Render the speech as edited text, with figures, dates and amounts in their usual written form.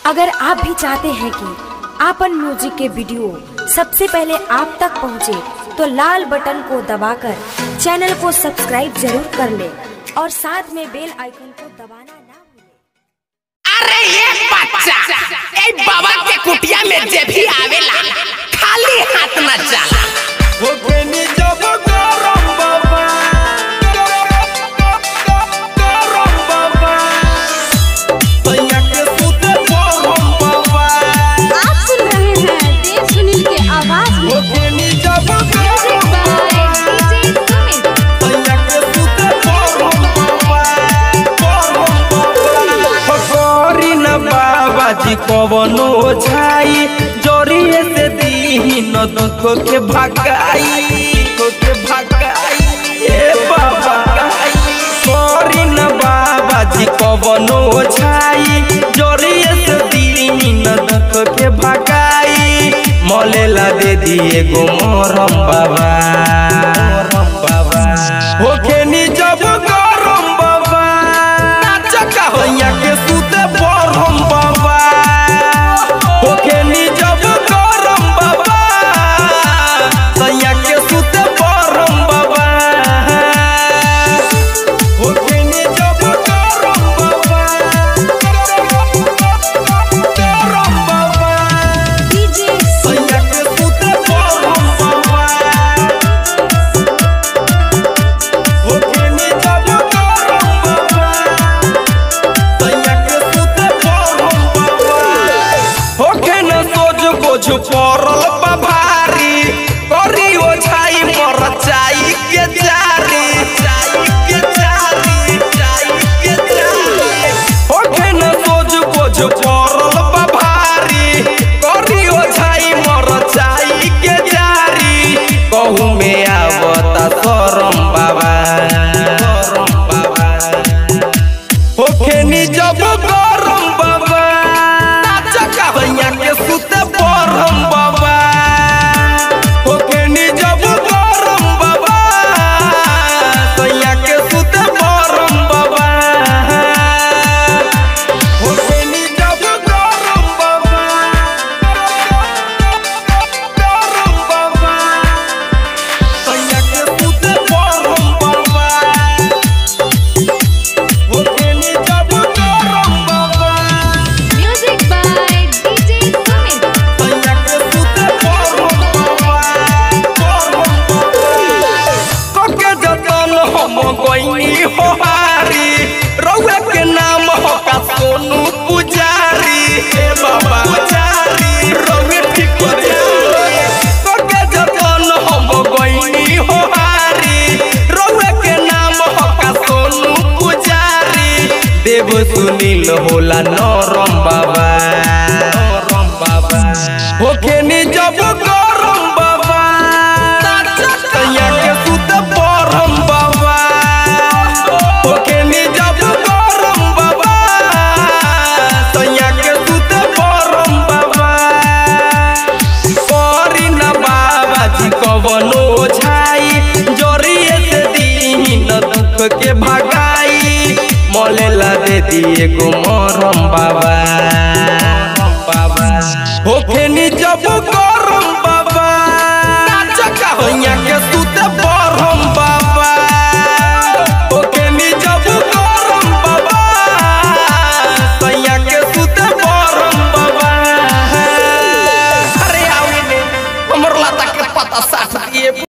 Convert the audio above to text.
अगर आप भी चाहते हैं कि आपन म्यूजिक के वीडियो सबसे पहले आप तक पहुंचे, तो लाल बटन को दबाकर चैनल को सब्सक्राइब जरूर कर ले और साथ में बेल आइकन को दबाना ना भूलें। अरे ये बच्चा ए बाबा के कुटिया में जे भी आवेला खाली हाथ न जाला। वो बेनी जब गरम बाबा भैया के सूते गरम बाबा। आप सुन रहे हैं देव सुनील के आवाज में। वो बेनी जब गरम बाबा भैया के सूते गरम बाबा फकोरी न बाबा जी कवनो छाई जोरिए से दीन दुख के भगाई ए बाबा कोरी न बाबा जी कवनो छाई जोरिए से दीन दुख के भगाई मलेला दे दिए गो मोरम बाबा होके नी जब गरम बाबा चका भैया के सूते बरम बाबा होके नी जब गरम बाबा भैया के सूते बरम बाबा होके नी जब गरम बाबा गरम बाबा डीजे भैया के सूते बरम बाबा होके नी जब गरम बाबा भैया के सूते बरम बाबा होके न सोच बोझ पड़ल बा भारी करी ओछाई मर चाई के जारी होके न सोच बोझ पड़ल बा भारी करी ओछाई मर चाई के जारी कहू में आवता शरम बाबा होके नी जब गरम बाबा चका भैया के सूते बरम बाबा होके नी जब गरम बाबा भैया के सूते बरम बाबा होके नी जब गरम बाबा गरम बाबा भैया के सूते बरम बाबा होके नी जब गरम बाबा म्यूजिक बाय डीजे सुनील। भैया के सूते बरम बाबा कके जतन हम गइनी हो हारी रउआ के नाम हो का सोनू पुजारी ए बाबा पुजारी रउआ ठीक करे कके जतन हम गइनी हो हारी रउआ के नाम हो का सोनू पुजारी देव सुनील होला नरम बाबा होके नी जब गरम बाबा भैया के सूते बरम बाबा होके नी जब गरम बाबा भैया के सूते बरम बाबा करी न बाबा जी कवनो छाई जोरिए से दीन दुख के भगाई मलेला दे दिए गो मोरम बाबा होके नी जब